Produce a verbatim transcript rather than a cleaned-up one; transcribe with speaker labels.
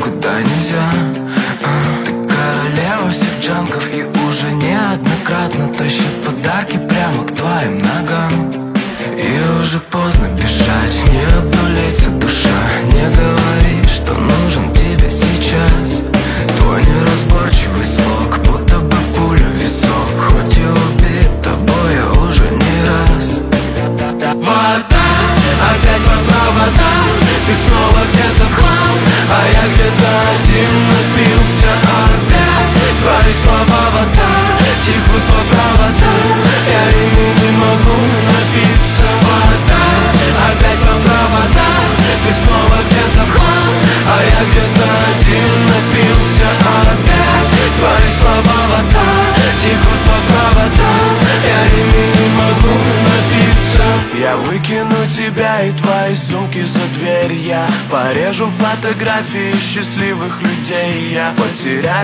Speaker 1: куда нельзя. а, Ты королева всех джанков и уже неоднократно тащит подарки прямо к твоим ногам. И уже поздно бежать, не обнулится душа. Не говори, что нужен тебе сейчас. Твой неразборчивый слог, будто бы пуля в висок. Хоть и убит тобой я уже не раз. Вода, опять по проводам. Ты снова где-то в хлам, а я где-то один напился. Опять твои слова вода, текут по проводам. Я ими не могу напиться. Вода, опять по проводам. Ты снова где-то в хлам, а я где-то один напился. Опять твои слова вода, текут по проводам. Я ими не могу напиться. Я выкину тебя и твои сумки за дверь. Я порежу фотографии счастливых людей. Я потеряю